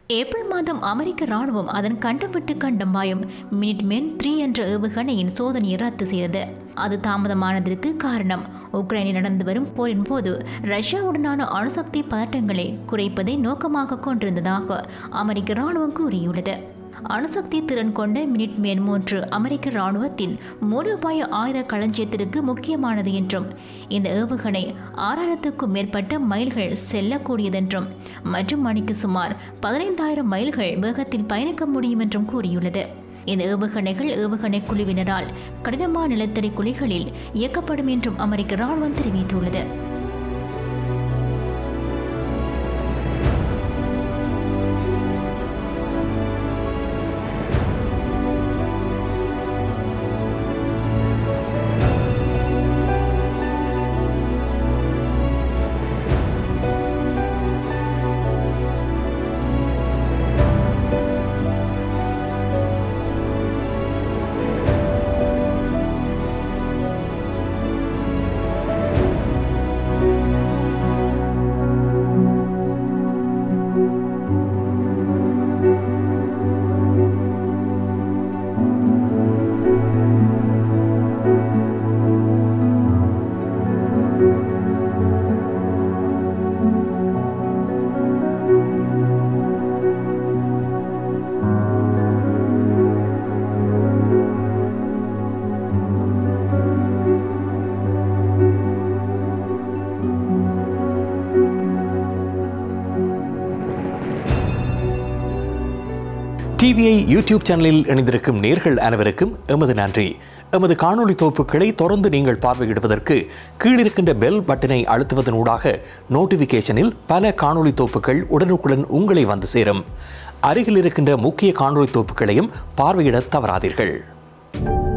April மாதம் அமெரிக்க ராணுவம் அதன் கண்டம் விட்டு கண்டம் பாயும் மினிட்மேன் 3 என்ற ஏவுகணையின் சோதனையை ரத்து செய்தது. அது தாமதமானதற்கு காரணம் உக்ரைனில் நடந்து வரும் போரின் போது ரஷ்யாவுடனான அணுசக்தி பதட்டங்களை குறைப்பதை நோக்கமாக கொண்டிருந்ததாக அமெரிக்க ராணுவம் கூறியுள்ளது. அணுசக்தி திறன் கொண்ட மினிட்மேன் 3 அமெரிக்க இராணுவத்தின் மூலோபாய ஆயுத களஞ்சியத்திற்கு முக்கியமானது என்றும் இந்த ஏவுகணை 6000க்கும் மேற்பட்ட மைல்கள் செல்லக்கூடியதென்றும் மற்றும் மணிக்கு சுமார் 15,000 மைல்கள் வேகத்தில் பயணிக்க முடியும் என்றும் கூறியுள்ளது. இந்த ஏவுகணைகள் ஏவுகணை குழுவினரால் கடினமான நிலத்தடி குழிகளில் இயக்கப்படும் என்றும் அமெரிக்க இராணுவம் தெரிவித்துள்ளது. டிவிஐ யூடியூப் சேனலில் இணைந்திருக்கும் நேர்கள் அனைவருக்கும் எமது நன்றி. எமது காணொளி தொகுப்புகளை தொடர்ந்து நீங்கள் பார்வையிடுவதற்கு கீழிருக்கின்ற பெல் பட்டனை அழுத்துவதனூடாக நோட்டிஃபிகேஷனில் பல காணொளி தொகுப்புகள் உடனுக்குடன் உங்களை வந்து சேரும். அருகில் இருக்கின்ற முக்கிய காணொளி தொகுப்புகளையும் பார்வையிட தவறாதீர்கள்.